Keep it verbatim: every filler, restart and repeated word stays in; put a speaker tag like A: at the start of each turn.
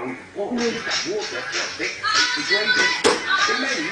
A: even water. Just got water for a bit. Degrade it. It made